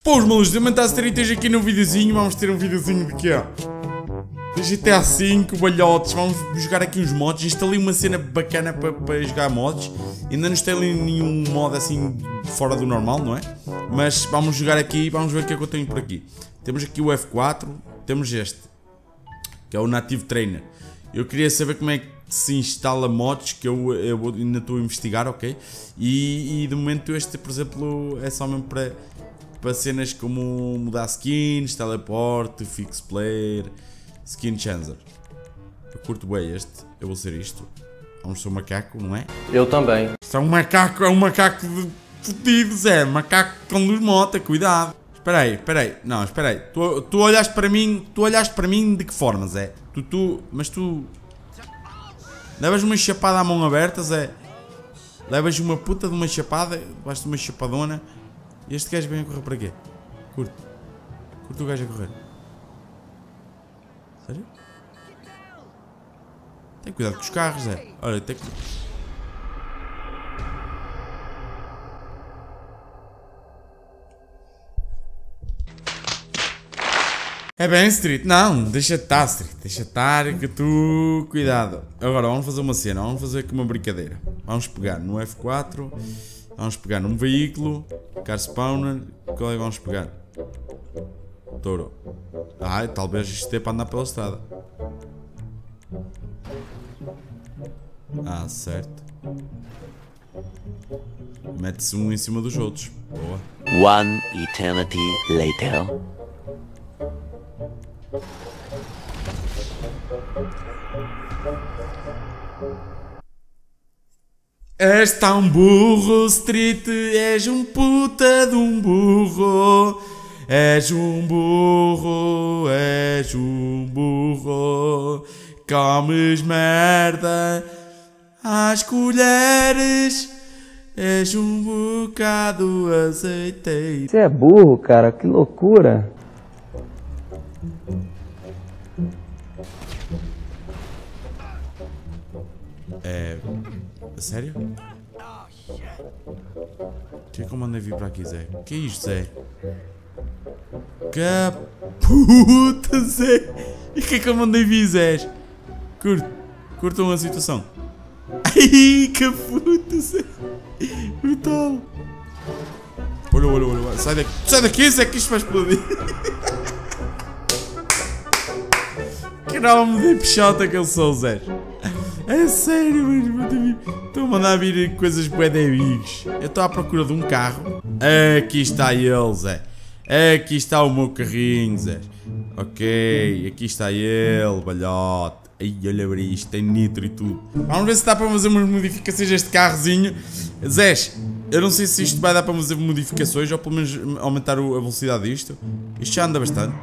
Pô, os malucos, também está a ser aqui no videozinho. Vamos ter um videozinho de quê? De GTA V, balhotes. Vamos jogar aqui uns mods. Instalei uma cena bacana para jogar mods. Ainda não instalei nenhum mod assim fora do normal, não é? Mas vamos jogar aqui e vamos ver o que é que eu tenho por aqui. Temos aqui o F4. Temos este, que é o Native Trainer. Eu queria saber como é que se instala mods, que eu ainda estou a investigar, ok? E de momento este, por exemplo, é só mesmo para cenas como mudar skins, teleporte, fix player, skin changer. Eu curto bem este, eu vou ser isto. Vamos ser um macaco, não é? Eu também. Isto é um macaco de fodido, Zé. Macaco com luz mota, cuidado. Espera aí. Não, espera aí. Tu olhaste para mim de que forma, Zé? Mas tu... Levas uma chapada à mão aberta, Zé? Levas uma puta de uma chapada, levaste uma chapadona. E este gajo vem a correr para quê? Curto o gajo a correr. Sério? Tem cuidado com os carros, Zé. Olha, tem que... É bem, Street. Não, deixa estar, Street. Deixa estar que tu... Cuidado. Agora, vamos fazer uma cena. Vamos fazer aqui uma brincadeira. Vamos pegar no F4. Vamos pegar num veículo. Car spawner. Qual é que vamos pegar? Touro. Ah, talvez isto dê para andar pela estrada. Ah, certo. Mete-se um em cima dos outros. Boa. One eternity later. És tão burro, Street, és um puta de um burro. És um burro, comes merda às colheres, és um bocado azeiteiro. Você é burro, cara, que loucura. É... Sério? O que é que eu mandei vir para aqui, Zé? O que é isto, Zé? Que puta, Zé! E o que é que eu mandei vir, Zé? Curtam a situação. Ai, que puta, Zé! Brutal! Olha. Sai daqui, Zé, que isto vai explodir! Que nome de pichota que eu sou, Zé! É sério, mano. Estou a mandar vir coisas bué de amigos. Eu estou à procura de um carro. Aqui está ele, Zé. Aqui está o meu carrinho, Zé. Ok, aqui está ele, balhote. Ai, olha para isto, tem nitro e tudo. Vamos ver se dá para fazer umas modificações a este carrozinho. Zé, eu não sei se isto vai dar para fazer modificações ou pelo menos aumentar a velocidade disto. Isto já anda bastante.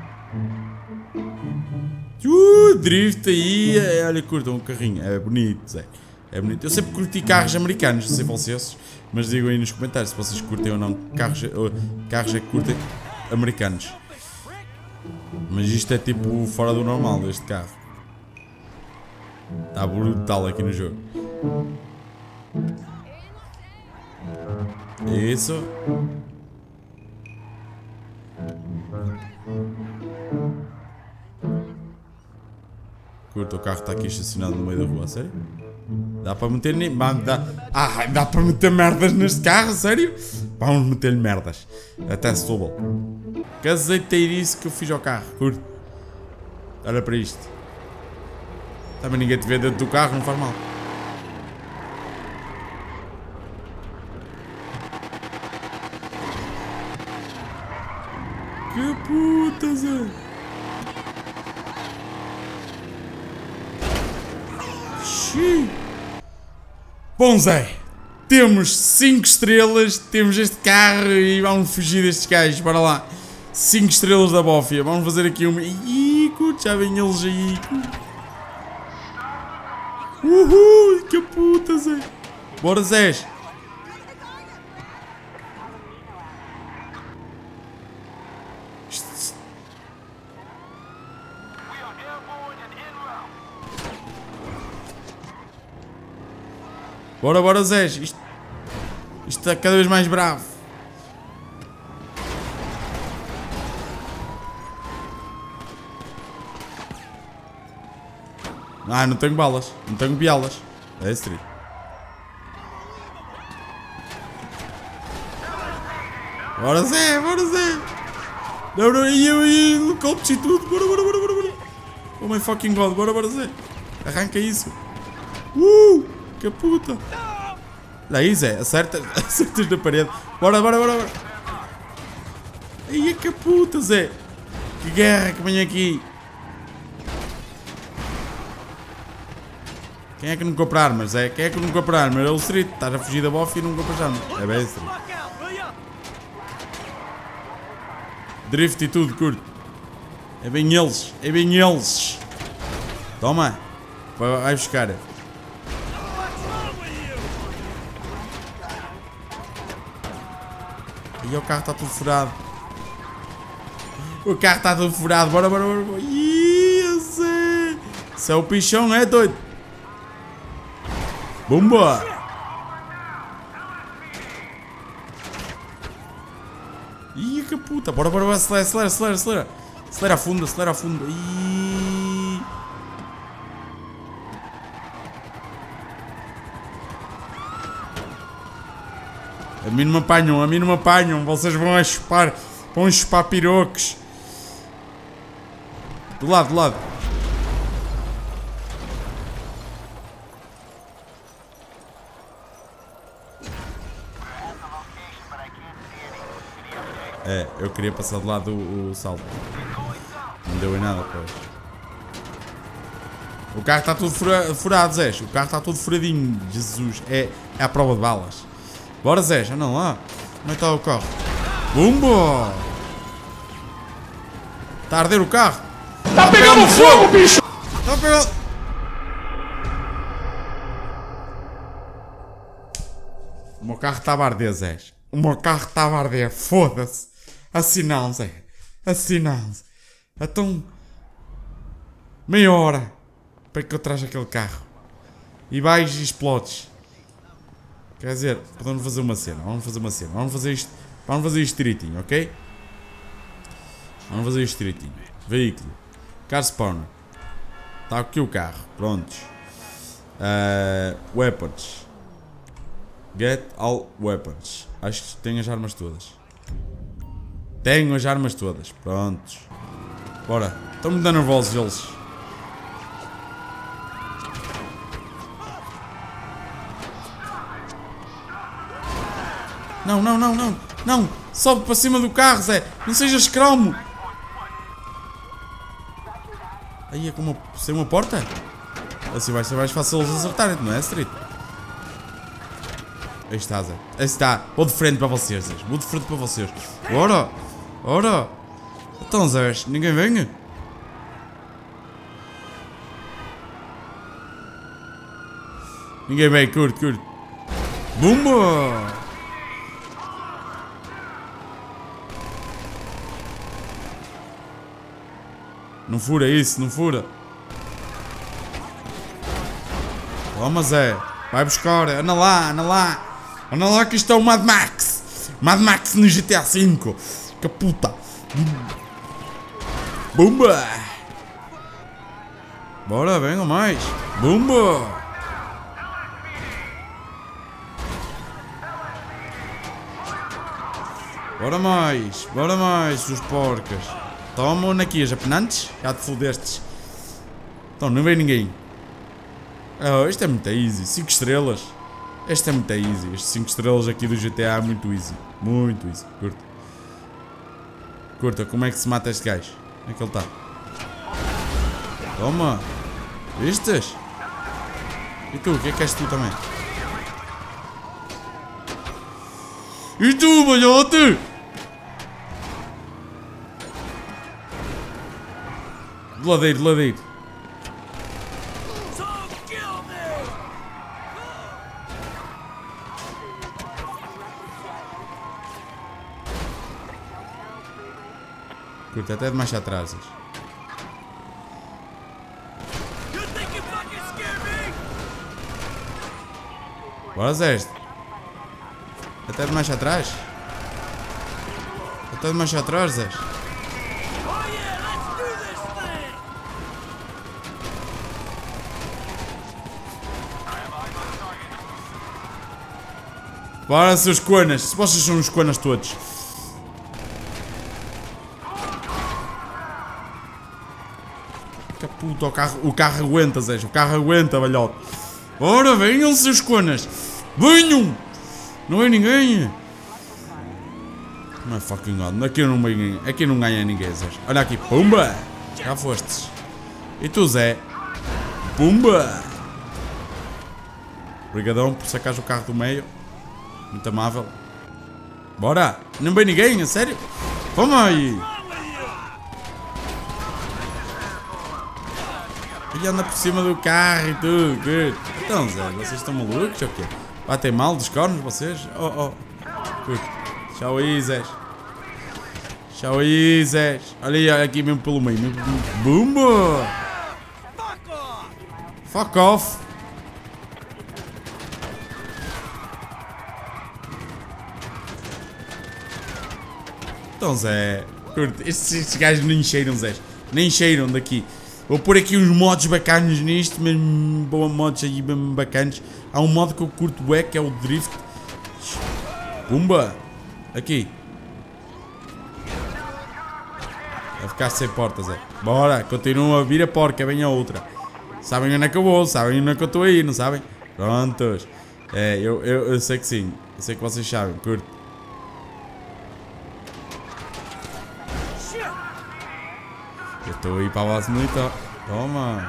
Drift aí, olha, curtam o carrinho, é bonito, Zé. É bonito. Eu sempre curti carros americanos, não sei vocês, mas digam aí nos comentários se vocês curtem ou não carros é que curtem americanos. Mas isto é tipo fora do normal, este carro. Está brutal aqui no jogo. Isso. Curto, o carro está aqui estacionado no meio da rua, sério? Dá para meter... dá para meter merdas neste carro, sério? Vamos meter-lhe merdas. Até Setúbal. Que azeiteirice que eu fiz ao carro, curto. Olha para isto. Também ninguém te vê dentro do carro, não faz mal. Que puta, Zé. Bom, Zé, temos 5 estrelas, temos este carro e vamos fugir destes gajos, bora lá. 5 estrelas da bófia, vamos fazer aqui uma... Ih, curto, já vêm eles aí. Uhul, que puta, Zé. Bora, Zé. Bora, Zé. Isto está cada vez mais bravo. Ah, não tenho balas. Não tenho bialas. É esse trio. Bora Zé, bora Zé. Não, não, helicópteros e tudo. Bora, bora, bora, bora, bora. Oh my fucking god, bora, bora Zé. Arranca isso. Que puta. Daí Zé, acertas na parede. Bora, bora, bora, bora. Ai, que puta Zé. Que guerra que vem aqui. Quem é que não compra armas, Zé? Quem é que não compra armas? É o Street. Estás a fugir da bof e não compras armas. É bem Street. Drift e tudo, curto. É bem eles. É bem eles. Toma. Vai buscar. E o carro está tudo furado. O carro está tudo furado. Bora, bora, bora. Isso é o pichão, é doido. Bomba. Ih, que puta. Bora, bora, bora. Acelera, acelera, acelera, acelera. Acelera a fundo, acelera a fundo. Ih. A mim não me apanham, a mim não me apanham. Vocês vão chupar pirocos. Do lado, do lado. É, eu queria passar do lado o salto. Não deu em nada, pois. O carro está tudo furado, Zé. O carro está todo furadinho. Jesus, é a prova de balas. Bora, Zé, anda lá. Como é que está o carro? Bumba! Está a arder o carro. Está pegando fogo, bicho! Está pegando... O meu carro estava a arder, Zé. O meu carro estava a arder. Foda-se. Assim não, Zé. Assim não. Então... meia hora para que eu traja aquele carro. E vais e explodes. Quer dizer, podemos fazer uma cena. Vamos fazer uma cena. Vamos fazer isto direitinho, ok? Vamos fazer isto direitinho. Veículo. Car spawner. Está aqui o carro. Prontos. Weapons. Get all weapons. Acho que tenho as armas todas. Tenho as armas todas. Prontos. Bora. Estão-me dando nervosos eles. Não, não, não, não. Não. Sobe para cima do carro, Zé. Não sejas cromo. Aí é como sem uma porta? Assim vai ser mais fácil eles acertarem, não é, Street? Aí está, Zé. Aí está. Vou de frente para vocês, Zé. Vou de frente para vocês. Ora. Ora. Então, Zé, ninguém vem? Ninguém vem. Curto. Bumba! Não fura isso, não fura. Toma, Zé. Vai buscar. Anda lá, anda lá. Anda lá que isto é o Mad Max. Mad Max no GTA V. Que puta. Bumba. Bora, venham mais. Bumba. Bora mais, os porcas. Tomam aqui as apenantes. Já te fodestes. Então, não vem ninguém. Oh, isto é muito easy. 5 estrelas. Este é muito easy. Estes 5 estrelas aqui do GTA é muito easy. Muito easy. Curta, como é que se mata este gajo? Onde é que ele está? Toma. Vistes? E tu, o que é que és tu também? E tu, balhote? De ladeiro. Curta, até de mais atrás. Bora, Zé. Até de mais atrás. Zé. Bora, seus conas. Se vocês são os conas todos. Que puta, o carro aguenta, Zé. O carro aguenta, velhote. Bora, venham, seus conas. Venham. Não vem ninguém. Não é fucking god. Aqui não ganha ninguém, Zé. Olha aqui. Pumba. Já fostes. E tu, Zé? Pumba. Obrigadão por sacares o carro do meio. Muito amável. Bora. Não vem ninguém, a sério? Vamos aí. Ele anda por cima do carro e tudo. Good. Então, Zé, vocês estão malucos ou quê? Batem mal dos cornos vocês? Oh. Good. Tchau aí, Zé. Tchau aí, Zé. Olha aqui mesmo pelo meio. Bumba! Fuck off! Então, Zé. Curto. Estes gajos nem cheiram, Zé. Nem cheiram daqui. Vou pôr aqui uns modos bacanos nisto, mesmo boa modos aí mesmo bacanos. Há um modo que eu curto bué, que é o Drift. Pumba! Aqui. Vai ficar sem portas, é. Bora, continua a vir a porca, vem a outra. Sabem onde é que eu vou, sabem onde é que eu estou aí, não sabem? Prontos. É, eu sei que sim. Eu sei que vocês sabem, curto. Eu estou aí para a base militar. Toma.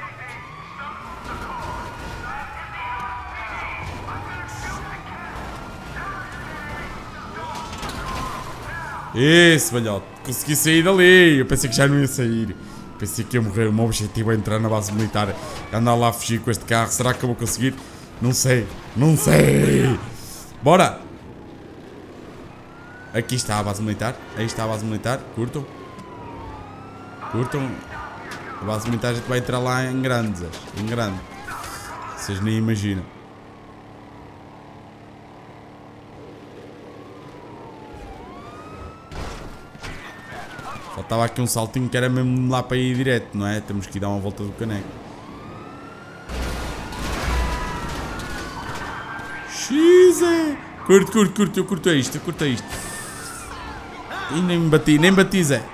Isso, velhote. Consegui sair dali. Eu pensei que já não ia sair. Pensei que ia morrer. O meu objetivo é entrar na base militar. Andar lá a fugir com este carro. Será que eu vou conseguir? Não sei. Não sei. Bora. Aqui está a base militar. Aí está a base militar. Curtam. Curtam. A base militar a gente vai entrar lá em grande. Em grande. Vocês nem imaginam. Faltava aqui um saltinho que era mesmo lá para ir direto, não é? Temos que ir dar uma volta do caneco. X, curto, eu curto isto, E nem me bati, Zé.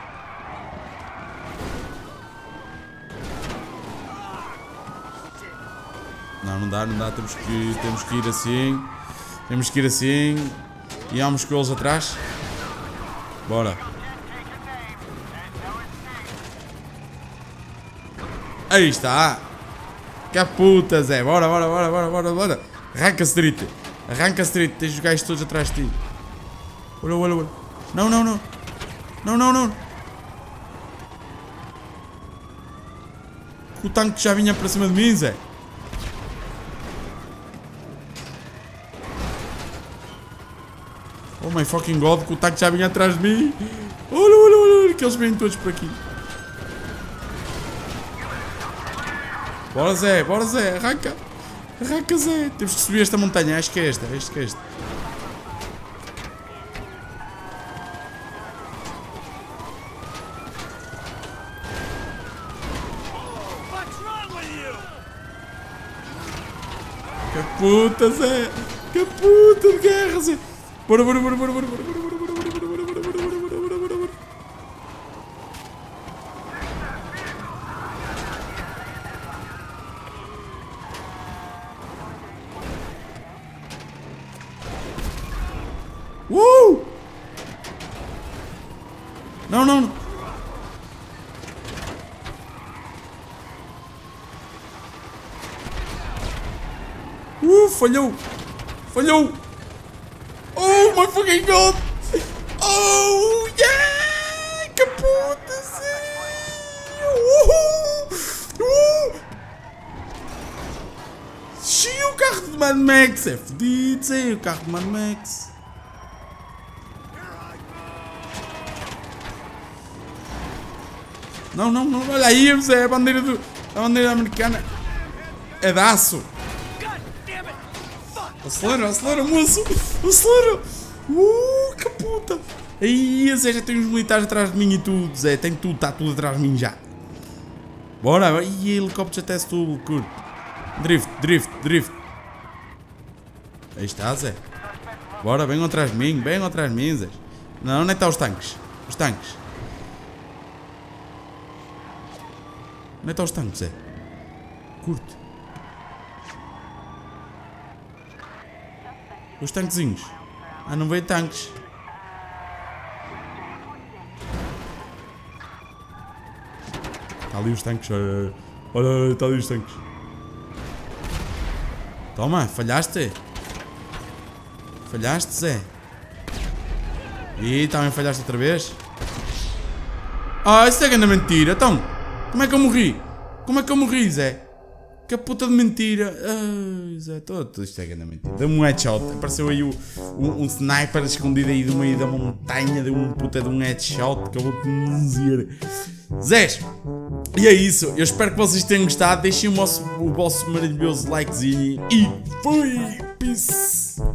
Não dá, temos que ir assim. Temos que ir assim. E vamos com eles atrás. Bora. Aí está. Que puta, Zé. Bora. Arranca, Street. Tens os gajos todos atrás de ti. Olha. Não. O tanque já vinha para cima de mim, Zé. Oh my fucking god, que o tanque já vinha atrás de mim. Olha, que eles vêm todos por aqui. Bora, Zé, arranca, Zé. Temos que subir esta montanha, acho que é esta, Que puta, Zé, que puta de guerra, Zé. Bora. Não. Falhou. Oh my fucking god. Oh yeah. Que puta, sim. Xiii, o carro de Mad Max. É fedido, sim, o carro de Mad Max. Não, olha aí, Zé, a bandeira americana é de aço. Acelera, moço, acelera. Que puta. Aí, Zé, já tem uns militares atrás de mim e tudo, Zé, tem tudo, está tudo atrás de mim já. Bora, e helicóptero até tudo, curto. Drift. Aí está, Zé. Bora, venham atrás de mim, Zé. Não, onde é que estão os tanques? Os tanques. Onde é que estão os tanques, Zé? Curto. Os tanquezinhos. Ah, não veio tanques. Está ali os tanques. Olha, está ali os tanques. Toma, falhaste. Falhaste, Zé. E também falhaste outra vez. Ah, isso é grande mentira. Então, como é que eu morri? Como é que eu morri, Zé? Que puta de mentira. Ai, Zé, tudo isto é grande mentira. Deu-me um headshot. Apareceu aí um sniper escondido aí do meio da montanha. Deu um puta de um headshot que eu vou-te dizer. Zés, e é isso. Eu espero que vocês tenham gostado. Deixem o vosso maravilhoso likezinho. E fui! Peace!